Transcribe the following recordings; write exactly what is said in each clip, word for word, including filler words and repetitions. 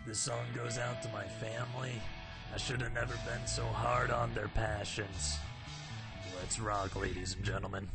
This song goes out to my family. I should have never been so hard on their passions. Let's rock, ladies and gentlemen.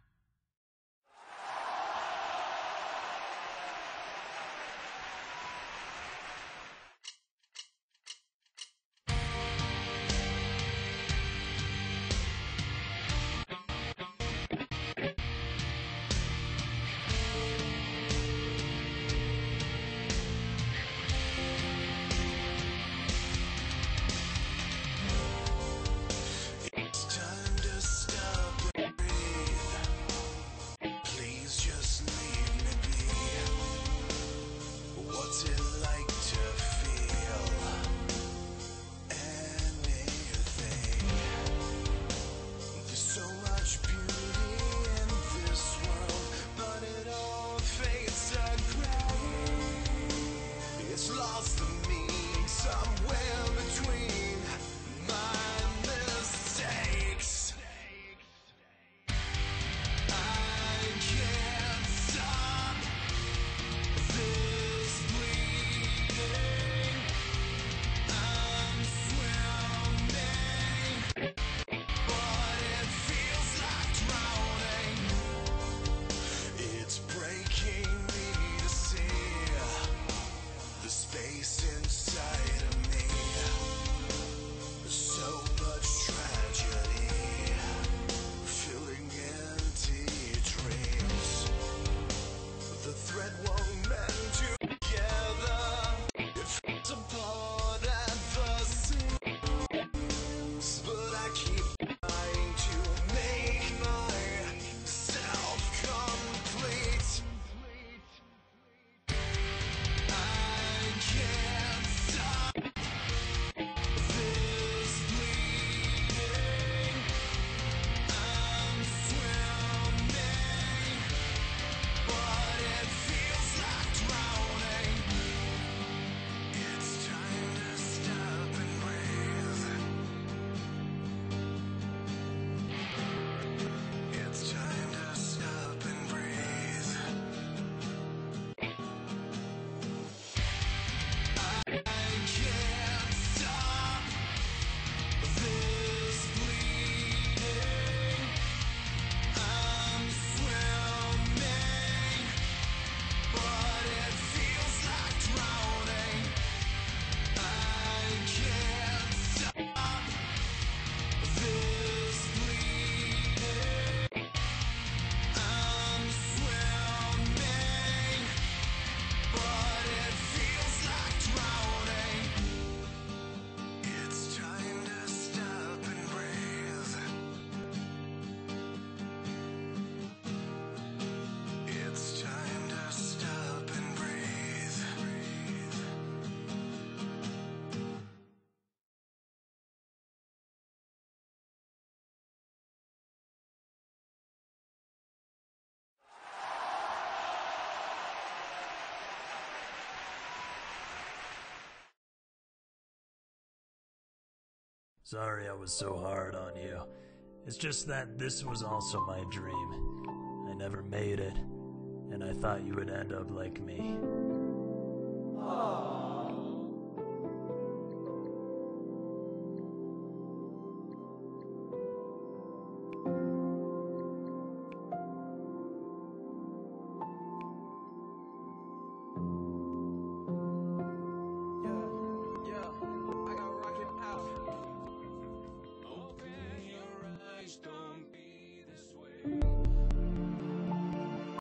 Sorry I was so hard on you. It's just that this was also my dream. I never made it, and I thought you would end up like me. Aww.